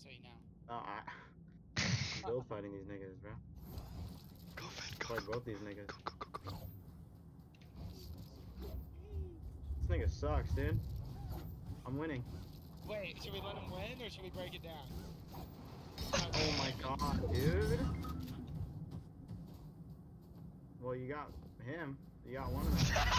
so you know. I'm build fighting these niggas, bro. Go, Finn, go, Fight go, both these niggas. go, go, go, go, go. This nigga sucks, dude. I'm winning. Wait, should we let him win or should we break it down? Oh my god, dude. Well, you got him. You got one of them.